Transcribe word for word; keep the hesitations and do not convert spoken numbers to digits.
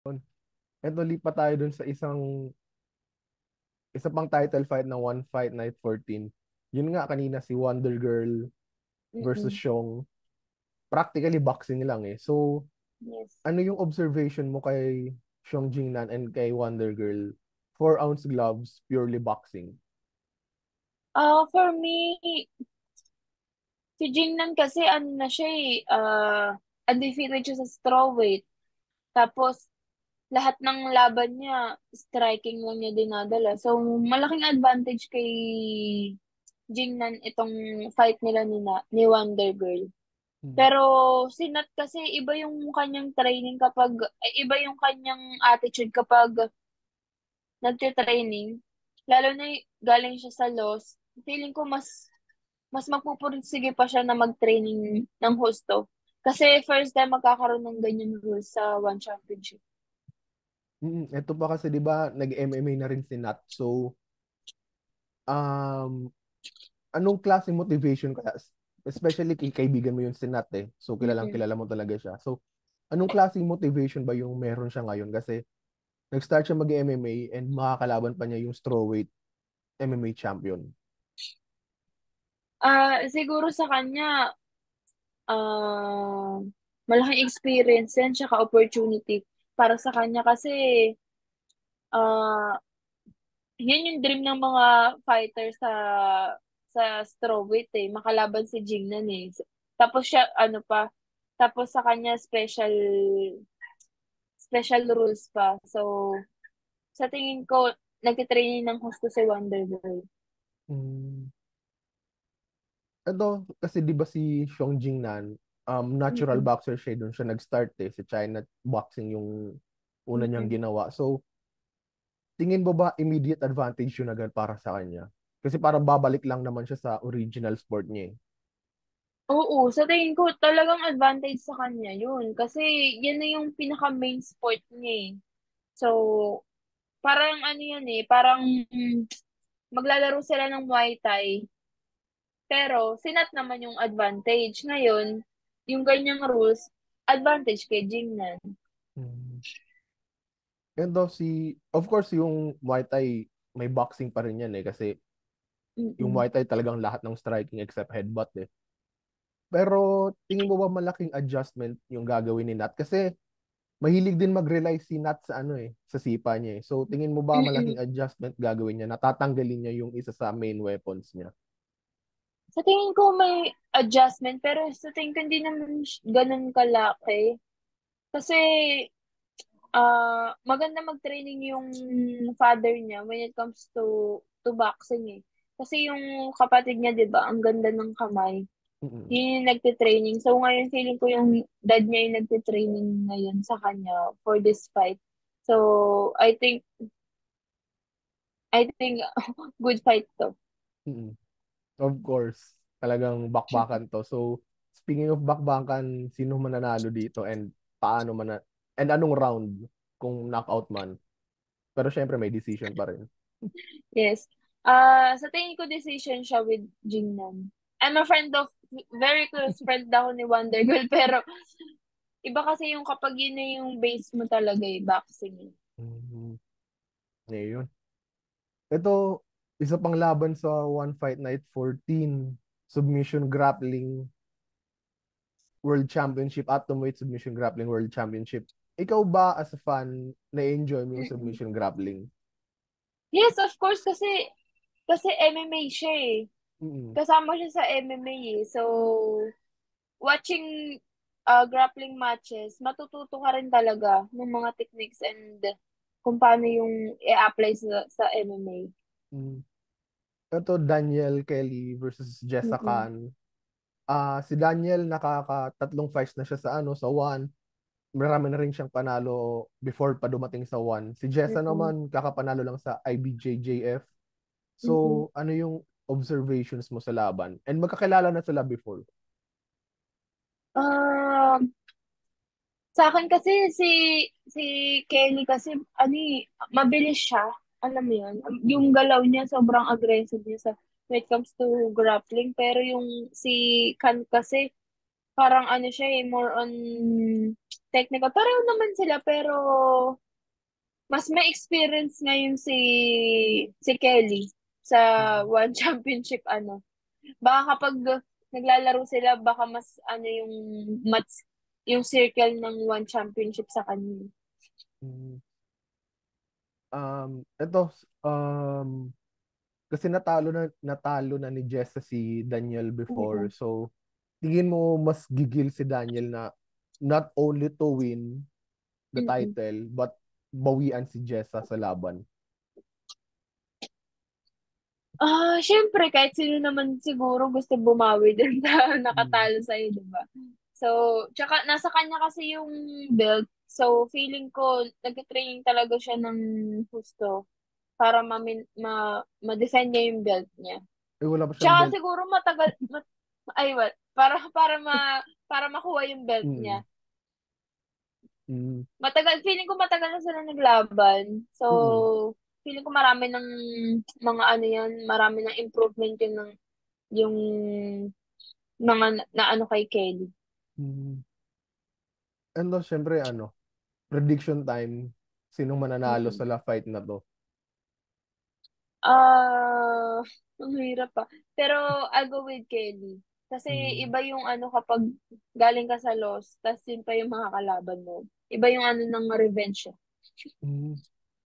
Eto, lipat tayo dun sa isang, isa pang title fight ng One Fight Night fourteen. Yun nga kanina si Wonder Girl versus Mm-mm. Xiong. Practically boxing lang eh. So, Yes. ano yung observation mo kay Xiong Jingnan and kay Wonder Girl? Four ounce gloves, purely boxing. Ah, for me, si Jingnan kasi ano na siya eh, ah, undefeated siya sa strawweight. Tapos, lahat ng laban niya, striking lang niya dinadala. So, malaking advantage kay Jingnan itong fight nila ni, na, ni Wonder Girl. Hmm. Pero si Nat kasi iba yung kanyang training kapag, ay, iba yung kanyang attitude kapag nagte-training. Lalo na y- galing siya sa loss. Feeling ko mas mas magpupursige pa siya na mag-training ng husto. Kasi first time magkakaroon ng ganyan rules sa One Championship. Mm, ito pa kasi 'di ba nag-M M A na rin si Nat. So, um anong klaseng motivation kaya, especially kay kaibigan mo yung si Nat eh. So, kilalang Mm-mm. kilala mo talaga siya. So, anong klaseng motivation ba yung meron siya ngayon? Kasi nag-start siya mag-M M A and makakalaban pa niya yung strawweight M M A champion. Ah, siguro sa kanya, ah, malaking experience yan, tsaka opportunity para sa kanya kasi, ah, yan yung dream ng mga fighter sa sa strawweight eh, makalaban si Jingnan eh. Tapos siya, ano pa, tapos sa kanya special special rules pa. So, sa tingin ko, nagtitraining ng husto si Wonder Girl. Mm. Ito, kasi di ba si Xiong Jingnan, um, natural Mm-mm. boxer siya, doon siya nag-start eh. Sa China boxing yung una niyang Mm-mm. ginawa. So, tingin mo ba immediate advantage yun agad para sa kanya? Kasi parang babalik lang naman siya sa original sport niya eh. Oo, sa tingin ko talagang advantage sa kanya yun. Kasi yan na yung pinaka main sport niya eh. So, parang ano yan eh, parang mm, maglalaro sila ng Muay Thai. Pero, sinat naman yung advantage. Ngayon, yung ganyang rules, advantage kay Jingnan. Mm. And daw si, of course, yung Muay Thai, may boxing pa rin yan eh. Kasi yung Mm-mm. Muay Thai talagang lahat ng striking except headbutt eh. Pero tingin mo ba malaking adjustment yung gagawin ni Nat? Kasi mahilig din mag-rely si Nat sa ano eh, sa sipa niya eh. So tingin mo ba malaking Mm-mm. adjustment gagawin niya? Natatanggalin niya yung isa sa main weapons niya? Sa tingin ko may adjustment, pero sa tingin ko hindi naman sh- ganun kalaki. Kasi, ah maganda mag-training yung father niya when it comes to to boxing eh. Kasi yung kapatid niya, 'di ba, ang ganda ng kamay. Mm-mm. Yun yung nagte-training. So ngayon feeling ko yung dad niya yung nagte-training ngayon sa kanya for this fight. So I think I think good fight to. Mm-mm. Of course, talagang bakbakan to. So speaking of bakbakan, sino mananalo dito and paano man and anong round kung knockout man? Pero syempre may decision pa rin. Yes. Ah, sa tingin ko decision siya with Jingnan. I'm a friend of very close friend daw ni Wonder Girl pero iba kasi yung kapag yun na yung base mo talaga eh, boxing eh. Mhm. Ngayon. Ito, isa pang laban sa One Fight Night fourteen. Submission Grappling World Championship, Atomweight Submission Grappling World Championship. Ikaw ba as a fan, na-enjoy mo yung Mm-mm. submission grappling? Yes, of course kasi kasi M M A siya eh. Mm-mm. Kasama siya sa M M A eh. So, watching uh, grappling matches, matututo ka rin talaga ng mga techniques and kung paano yung i-apply sa, sa M M A. Mm. Ito, Daniel Kelly versus Jessa Mm-mm. Khan. Ah, si Daniel nakakatatlong fights na siya sa ano, sa one. Marami na rin siyang panalo before pa dumating sa one. Si Jessa Mm-mm. naman kakapanalo lang sa I B J J F. Mm-mm. So, ano yung observations mo sa laban? And magkakilala na sila before. Um, sa akin kasi si si Kelly kasi ano eh, mabilis siya. Alam mo yun? Yung Mm. galaw niya sobrang aggressive niya sa when it comes to grappling. Pero yung si Kan kasi parang ano siya eh, more on technical. Pareho naman sila pero mas may experience ngayon si si Kelly sa Mm. One Championship ano. Baka kapag naglalaro sila baka mas ano yung match yung circle ng One Championship sa kanya. Mm. Um, ito, um, kasi natalo na natalo na ni Jessa si Daniel before. Oo. So, tingin mo mas gigil si Daniel na not only to win the Mm-mm. title but bawian si Jessa sa laban. Ah, syempre kahit sino naman siguro gusto bumawi din sa Mm. nakatalo sa'yo, 'di ba? So, tsaka nasa kanya kasi yung belt. So, feeling ko nagte-training talaga siya ng husto para ma ma ma-defend niya yung belt niya. Eh, wala pa siyang Tsaka belt. siguro matagal mat, ay what? Para para ma para makuha yung belt Mm. niya. Mm. Matagal feeling ko matagal na sila naglaban. So, Mm. feeling ko marami ng mga ano yan, marami ng improvement yung ng yung mga na, na ano kay Kelly. Mm. And then, syempre, ano, prediction time, sinong mananalo Mm-mm. sa la fight na to? Ah, ang hirap pa. Pero I'll go with Kelly. Kasi Mm. iba yung ano kapag galing ka sa loss, tas yun pa yung mga kalaban mo. Iba yung ano ng revenge. Eh. Mm.